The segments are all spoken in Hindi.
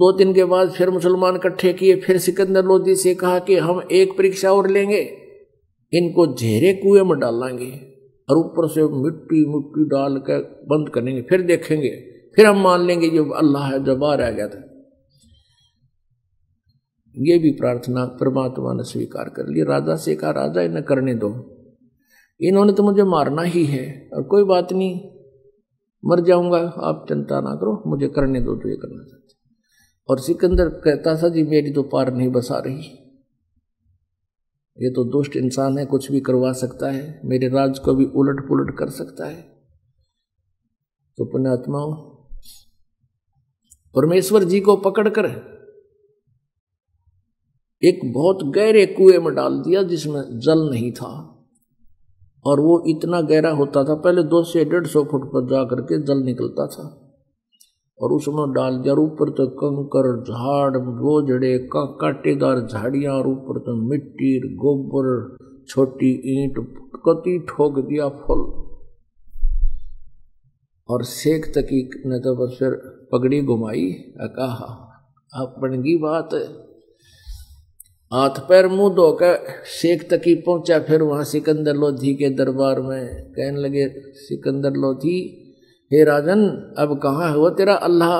2 दिन के बाद फिर मुसलमान इकट्ठे किए, फिर सिकंदर लोधी से कहा कि हम एक परीक्षा और लेंगे, इनको झेरे कुएं में डालेंगे और ऊपर से मिट्टी मिट्टी डाल कर बंद करेंगे, फिर देखेंगे, फिर हम मान लेंगे ये अल्लाह है जो बाहर आ गया था। ये भी प्रार्थना परमात्मा ने स्वीकार कर ली। राजा से कहा राजा इन्हें करने दो, इन्होंने तो मुझे मारना ही है, और कोई बात नहीं मर जाऊंगा, आप चिंता ना करो, मुझे करने दो जो ये करना चाहते। और सिकंदर कहता था जी मेरी तो पार नहीं बसा रही, ये तो दुष्ट इंसान है, कुछ भी करवा सकता है, मेरे राज को भी उलट पुलट कर सकता है। तो पुण्यात्माओं परमेश्वर जी को पकड़कर एक बहुत गहरे कुएं में डाल दिया जिसमें जल नहीं था, और वो इतना गहरा होता था, पहले 200 से 150 फुट पर जा करके जल निकलता था, और उसमें डाल दिया। ऊपर तो कंकर झाड़ बोझड़े कांटेदार झाड़ियां, और ऊपर तो मिट्टी गोबर छोटी ईंट कति ठोक दिया फल। और शेख तकी ने तो बस फिर पगड़ी घुमाई, कहा अब बनगी बात। हाथ पैर मुंह धोकर शेख तकी पहुंचा, फिर वहां सिकंदर लोधी के दरबार में कहने लगे सिकंदर लोधी हे राजन अब कहाँ है वो तेरा अल्लाह।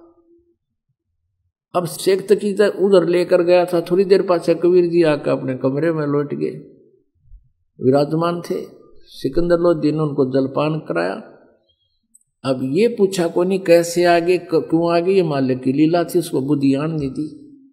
अब शेख तकी उधर लेकर गया था, थोड़ी देर पाछे कबीर जी आकर अपने कमरे में लौट गए, विराजमान थे। सिकंदर लोधी ने उनको जलपान कराया। अब ये पूछा को नहीं कैसे आगे क्यों आगे, ये मालिक की लीला थी, उसको बुद्धियान नहीं दी।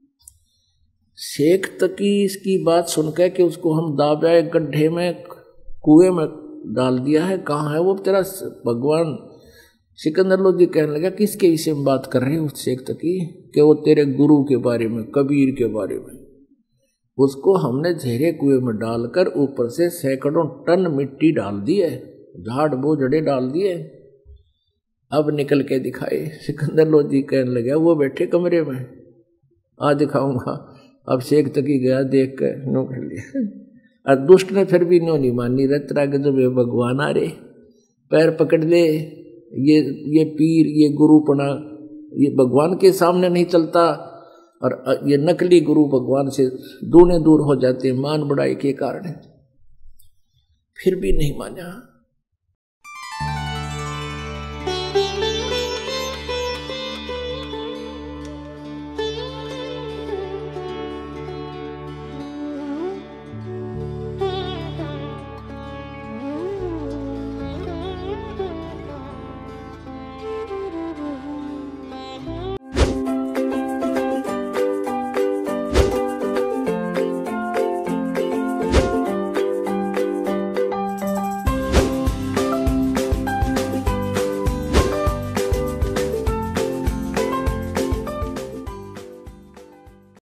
शेख तकी इसकी बात सुनकर कि उसको हम दाबे गड्ढे में कुएं में डाल दिया है, कहाँ है वो तेरा भगवान। सिकंदर लोधी कहने लगा किसके विषय में बात कर रहे हो शेख तकी, कि वो तेरे गुरु के बारे में, कबीर के बारे में। उसको हमने झेरे कुएं में डालकर ऊपर से सैकड़ों टन मिट्टी डाल दी है, झाड़ बोझड़े डाल दिए, अब निकल के दिखाए। सिकंदर लोधी कहने लगा वो बैठे कमरे में, आ दिखाऊंगा। अब शेख तकी गया, देख कर नो कर लिया। और दुष्ट ने फिर भी नो नहीं मानी, रतरा के जब ये भगवान आ रहे पैर पकड़ ले, ये पीर ये गुरुपना ये भगवान के सामने नहीं चलता, और ये नकली गुरु भगवान से दूने दूर हो जाते मान बढ़ाई के कारण। फिर भी नहीं माना।